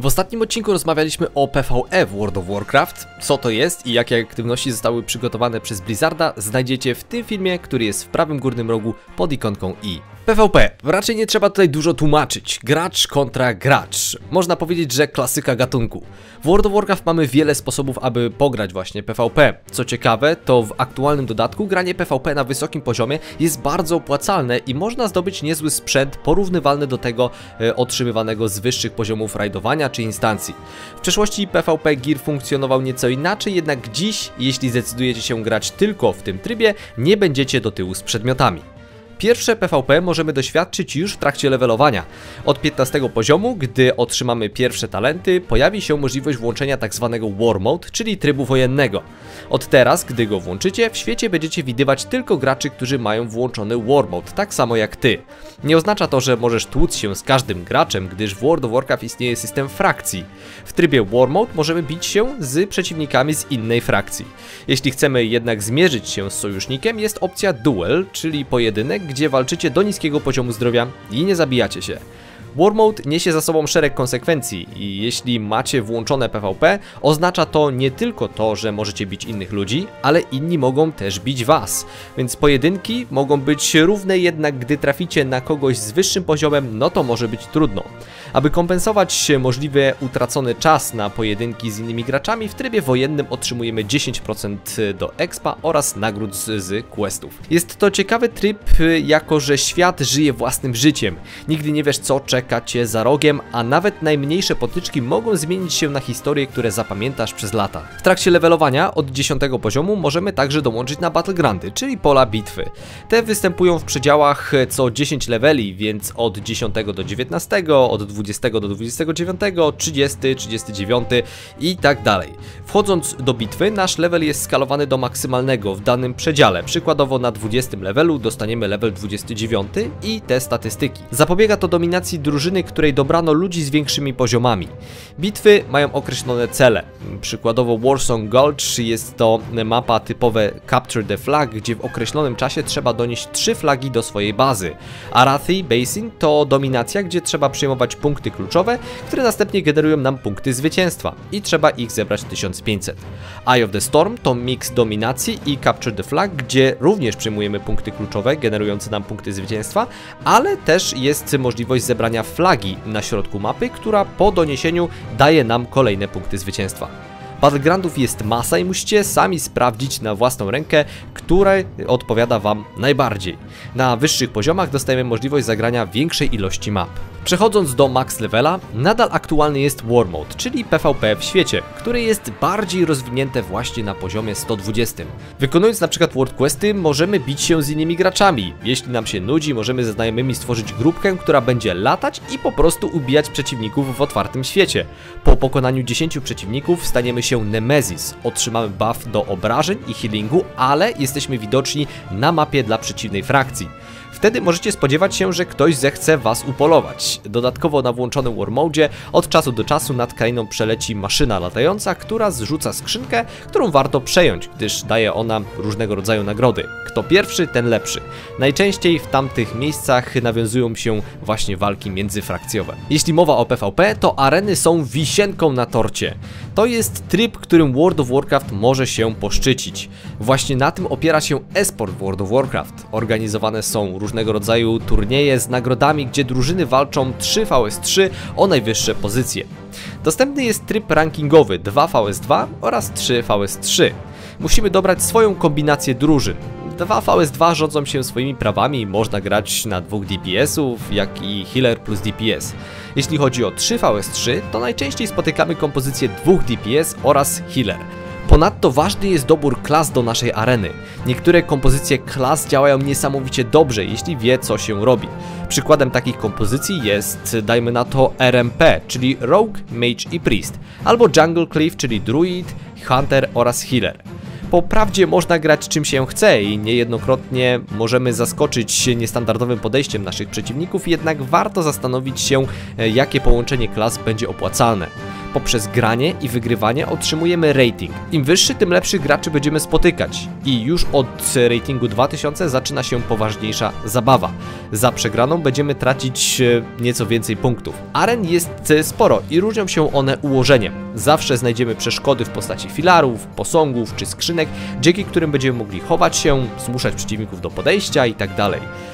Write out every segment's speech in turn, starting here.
W ostatnim odcinku rozmawialiśmy o PvE w World of Warcraft. Co to jest i jakie aktywności zostały przygotowane przez Blizzarda, znajdziecie w tym filmie, który jest w prawym górnym rogu pod ikonką i. PvP. Raczej nie trzeba tutaj dużo tłumaczyć. Gracz kontra gracz. Można powiedzieć, że klasyka gatunku. W World of Warcraft mamy wiele sposobów, aby pograć właśnie PvP. Co ciekawe, to w aktualnym dodatku granie PvP na wysokim poziomie jest bardzo opłacalne i można zdobyć niezły sprzęt porównywalny do tego otrzymywanego z wyższych poziomów rajdowania czy instancji. W przeszłości PvP Gear funkcjonował nieco inaczej, jednak dziś, jeśli zdecydujecie się grać tylko w tym trybie, nie będziecie do tyłu z przedmiotami. Pierwsze PvP możemy doświadczyć już w trakcie levelowania. Od 15 poziomu, gdy otrzymamy pierwsze talenty, pojawi się możliwość włączenia tzw. War Mode, czyli trybu wojennego. Od teraz, gdy go włączycie, w świecie będziecie widywać tylko graczy, którzy mają włączony War Mode, tak samo jak ty. Nie oznacza to, że możesz tłuc się z każdym graczem, gdyż w World of Warcraft istnieje system frakcji. W trybie War Mode możemy bić się z przeciwnikami z innej frakcji. Jeśli chcemy jednak zmierzyć się z sojusznikiem, jest opcja Duel, czyli pojedynek, gdzie walczycie do niskiego poziomu zdrowia i nie zabijacie się. War Mode niesie za sobą szereg konsekwencji i jeśli macie włączone PvP, oznacza to nie tylko to, że możecie bić innych ludzi, ale inni mogą też bić was. Więc pojedynki mogą być równe, jednak gdy traficie na kogoś z wyższym poziomem, no to może być trudno. Aby kompensować możliwie utracony czas na pojedynki z innymi graczami, w trybie wojennym otrzymujemy 10% do expa oraz nagród z questów. Jest to ciekawy tryb, jako że świat żyje własnym życiem. Nigdy nie wiesz, co czeka cię za rogiem, a nawet najmniejsze potyczki mogą zmienić się na historie, które zapamiętasz przez lata. W trakcie levelowania od 10 poziomu możemy także dołączyć na Battlegroundy, czyli pola bitwy. Te występują w przedziałach co 10 leveli, więc od 10 do 19, od 20 do 29, 30, 39 i tak dalej. Wchodząc do bitwy, nasz level jest skalowany do maksymalnego w danym przedziale. Przykładowo na 20 levelu dostaniemy level 29 i te statystyki. Zapobiega to dominacji drużyny, której dobrano ludzi z większymi poziomami. Bitwy mają określone cele. Przykładowo Warsong Gulch jest to mapa typowe Capture the Flag, gdzie w określonym czasie trzeba donieść 3 flagi do swojej bazy. Arathi Basin to dominacja, gdzie trzeba przyjmować punkty kluczowe, które następnie generują nam punkty zwycięstwa i trzeba ich zebrać 1500. Eye of the Storm to miks dominacji i Capture the Flag, gdzie również przyjmujemy punkty kluczowe generujące nam punkty zwycięstwa, ale też jest możliwość zebrania flagi na środku mapy, która po doniesieniu daje nam kolejne punkty zwycięstwa. Battlegroundów jest masa i musicie sami sprawdzić na własną rękę, która odpowiada wam najbardziej. Na wyższych poziomach dostajemy możliwość zagrania większej ilości map. Przechodząc do max levela, nadal aktualny jest War Mode, czyli PvP w świecie, które jest bardziej rozwinięte właśnie na poziomie 120. Wykonując na przykład World Questy, możemy bić się z innymi graczami. Jeśli nam się nudzi, możemy ze znajomymi stworzyć grupkę, która będzie latać i po prostu ubijać przeciwników w otwartym świecie. Po pokonaniu 10 przeciwników staniemy się Nemesis, otrzymamy buff do obrażeń i healingu, ale jesteśmy widoczni na mapie dla przeciwnej frakcji. Wtedy możecie spodziewać się, że ktoś zechce was upolować. Dodatkowo na włączonym War Mode od czasu do czasu nad krainą przeleci maszyna latająca, która zrzuca skrzynkę, którą warto przejąć, gdyż daje ona różnego rodzaju nagrody. Kto pierwszy, ten lepszy. Najczęściej w tamtych miejscach nawiązują się właśnie walki międzyfrakcjowe. Jeśli mowa o PvP, to areny są wisienką na torcie. To jest tryb, którym World of Warcraft może się poszczycić. Właśnie na tym opiera się esport w World of Warcraft. Organizowane są różnego rodzaju turnieje z nagrodami, gdzie drużyny walczą 3vs3 o najwyższe pozycje. Dostępny jest tryb rankingowy 2vs2 oraz 3vs3. Musimy dobrać swoją kombinację drużyn. 2vs2 rządzą się swoimi prawami i można grać na 2 DPS-ów, jak i healer plus DPS. Jeśli chodzi o 3vs3, to najczęściej spotykamy kompozycję 2 DPS oraz healer. Ponadto ważny jest dobór klas do naszej areny. Niektóre kompozycje klas działają niesamowicie dobrze, jeśli wie, co się robi. Przykładem takich kompozycji jest, dajmy na to, RMP, czyli Rogue, Mage i Priest, albo Jungle Cliff, czyli Druid, Hunter oraz Healer. Po prawdzie można grać czym się chce i niejednokrotnie możemy zaskoczyć niestandardowym podejściem naszych przeciwników, jednak warto zastanowić się, jakie połączenie klas będzie opłacalne. Poprzez granie i wygrywanie otrzymujemy rating. Im wyższy, tym lepszych graczy będziemy spotykać. I już od ratingu 2000 zaczyna się poważniejsza zabawa. Za przegraną będziemy tracić nieco więcej punktów. Aren jest sporo i różnią się one ułożeniem. Zawsze znajdziemy przeszkody w postaci filarów, posągów czy skrzynek, dzięki którym będziemy mogli chować się, zmuszać przeciwników do podejścia itd.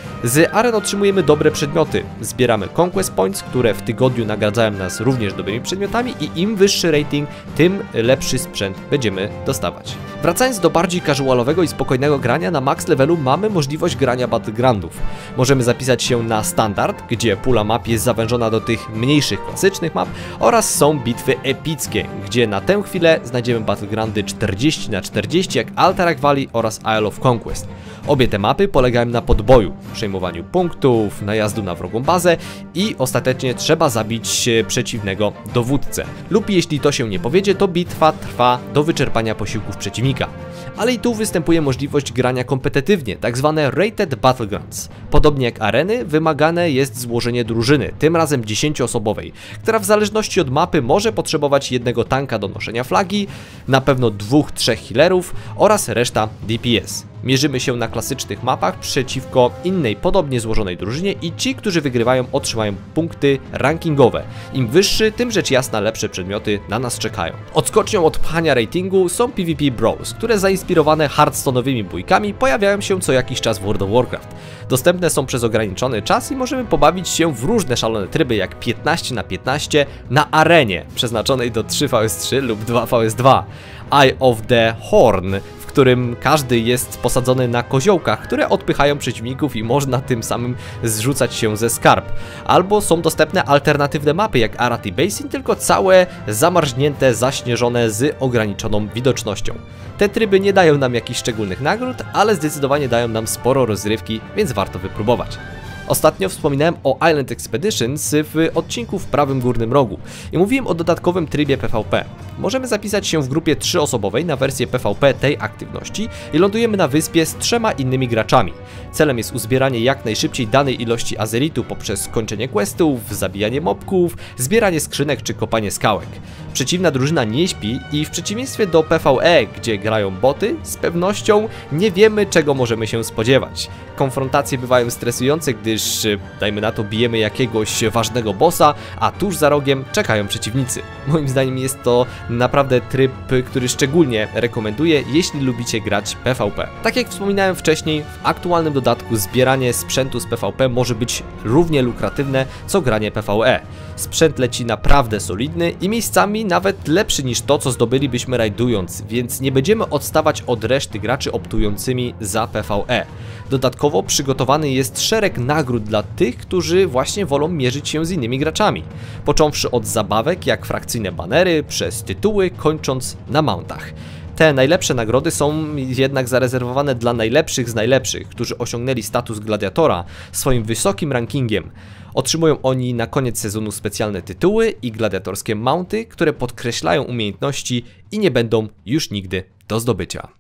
Z aren otrzymujemy dobre przedmioty. Zbieramy Conquest Points, które w tygodniu nagradzają nas również dobrymi przedmiotami i im wyższy rating, tym lepszy sprzęt będziemy dostawać. Wracając do bardziej casualowego i spokojnego grania, na max levelu mamy możliwość grania Battlegroundów. Możemy zapisać się na standard, gdzie pula map jest zawężona do tych mniejszych, klasycznych map, oraz są bitwy epickie, gdzie na tę chwilę znajdziemy Battlegroundy 40×40 jak Alterac Valley oraz Isle of Conquest. Obie te mapy polegają na podboju, przejmowaniu punktów, najazdu na wrogą bazę i ostatecznie trzeba zabić przeciwnego dowódcę. Lub jeśli to się nie powiedzie, to bitwa trwa do wyczerpania posiłków przeciwnika. Ale i tu występuje możliwość grania kompetytywnie, tak zwane Rated Battlegrounds. Podobnie jak areny, wymagane jest złożenie drużyny, tym razem 10-osobowej, która w zależności od mapy może potrzebować jednego tanka do noszenia flagi, na pewno 2-3 healerów oraz reszta DPS. Mierzymy się na klasycznych mapach przeciwko innej podobnie złożonej drużynie i ci, którzy wygrywają, otrzymają punkty rankingowe. Im wyższy, tym rzecz jasna lepsze przedmioty na nas czekają. Odskocznią od pchania ratingu są PvP Bros, które zainspirowane Hearthstone'owymi bójkami pojawiają się co jakiś czas w World of Warcraft. Dostępne są przez ograniczony czas i możemy pobawić się w różne szalone tryby jak 15×15 na arenie przeznaczonej do 3vs3 lub 2vs2. Eye of the Horn, w którym każdy jest posadzony na koziołkach, które odpychają przeciwników i można tym samym zrzucać się ze skarb. Albo są dostępne alternatywne mapy jak Arati Basin, tylko całe zamarznięte, zaśnieżone z ograniczoną widocznością. Te tryby nie dają nam jakichś szczególnych nagród, ale zdecydowanie dają nam sporo rozrywki, więc warto wypróbować. Ostatnio wspominałem o Island Expeditions w odcinku w prawym górnym rogu i mówiłem o dodatkowym trybie PvP. Możemy zapisać się w grupie 3-osobowej na wersję PvP tej aktywności i lądujemy na wyspie z 3 innymi graczami. Celem jest uzbieranie jak najszybciej danej ilości azeritu poprzez kończenie questów, zabijanie mobków, zbieranie skrzynek czy kopanie skałek. Przeciwna drużyna nie śpi i w przeciwieństwie do PvE, gdzie grają boty, z pewnością nie wiemy, czego możemy się spodziewać. Konfrontacje bywają stresujące, gdyż, dajmy na to, bijemy jakiegoś ważnego bossa, a tuż za rogiem czekają przeciwnicy. Moim zdaniem jest to naprawdę tryb, który szczególnie rekomenduję, jeśli lubicie grać PvP. Tak jak wspominałem wcześniej, w aktualnym dodatku zbieranie sprzętu z PvP może być równie lukratywne co granie PvE. Sprzęt leci naprawdę solidny i miejscami nawet lepszy niż to, co zdobylibyśmy rajdując, więc nie będziemy odstawać od reszty graczy optującymi za PvE. Dodatkowo przygotowany jest szereg nagród dla tych, którzy właśnie wolą mierzyć się z innymi graczami. Począwszy od zabawek jak frakcyjne banery, przez tytuły, kończąc na mountach. Te najlepsze nagrody są jednak zarezerwowane dla najlepszych z najlepszych, którzy osiągnęli status gladiatora swoim wysokim rankingiem. Otrzymują oni na koniec sezonu specjalne tytuły i gladiatorskie mounty, które podkreślają umiejętności i nie będą już nigdy do zdobycia.